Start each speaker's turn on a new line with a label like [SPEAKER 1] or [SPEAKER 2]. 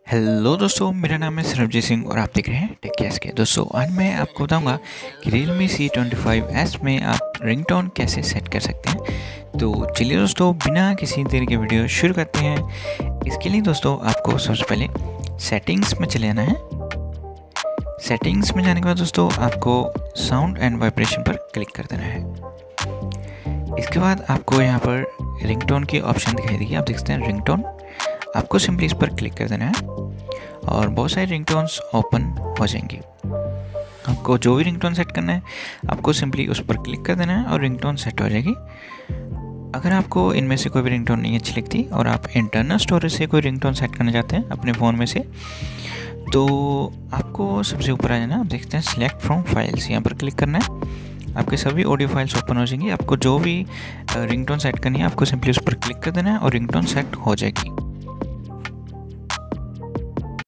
[SPEAKER 1] Hello दोस्तों, मेरा नाम है सरबजीत सिंह और आप देख रहे हैं टेक कैस के। दोस्तों आज मैं आपको बताऊंगा कि Realme C25s में आप रिंगटोन कैसे सेट कर सकते हैं। तो चलिए दोस्तों, बिना किसी देर के वीडियो शुरू करते हैं। इसके लिए दोस्तों आपको सबसे पहले सेटिंग्स में चले जाना है। सेटिंग्स में जाने के बाद दोस्तों आपको साउंड एंड वाइब्रेशन पर क्लिक कर देना है। इसके बाद आपको यहाँ पर रिंगटोन की ऑप्शन दिखाई देगी, आप देख सकते हैं रिंगटोन। आपको सिंपली इस पर क्लिक कर देना है और बहुत सारे रिंगटोन्स ओपन हो जाएंगी। आपको जो भी रिंगटोन सेट करना है आपको सिंपली उस पर क्लिक कर देना है और रिंगटोन सेट हो जाएगी। अगर आपको इनमें से कोई भी रिंगटोन नहीं अच्छी लगती और आप इंटरनल स्टोरेज से कोई रिंगटोन सेट करना चाहते हैं अपने फ़ोन में से, तो आपको सबसे ऊपर आ जाना। आप देखते हैं सिलेक्ट फ्रॉम फाइल्स, यहाँ पर क्लिक करना है। आपके सभी ऑडियो फाइल्स ओपन हो जाएंगी। आपको जो भी रिंगटोन सेट करनी है आपको सिंपली उस पर क्लिक कर देना है और रिंगटोन सेट हो जाएगी।